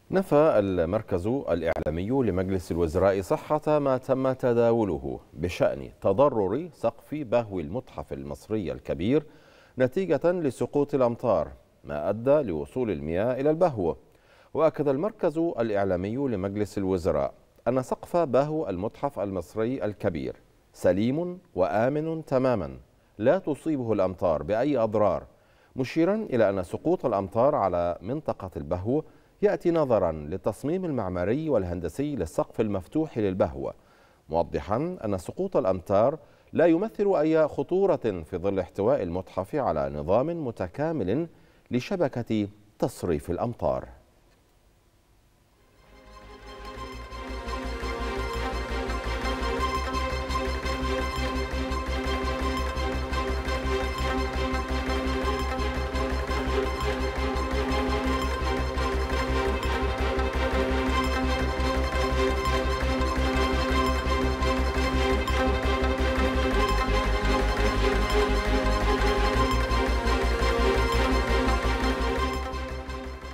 نفى المركز الإعلامي لمجلس الوزراء صحة ما تم تداوله بشأن تضرر سقف بهو المتحف المصري الكبير نتيجة لسقوط الأمطار، ما أدى لوصول المياه إلى البهو. وأكد المركز الإعلامي لمجلس الوزراء أن سقف بهو المتحف المصري الكبير سليم وآمن تماما، لا تصيبه الأمطار بأي أضرار، مشيرا إلى أن سقوط الأمطار على منطقة البهو يأتي نظرا للتصميم المعماري والهندسي للسقف المفتوح للبهو، موضحا أن سقوط الأمطار لا يمثل أي خطورة في ظل احتواء المتحف على نظام متكامل لشبكة تصريف الأمطار.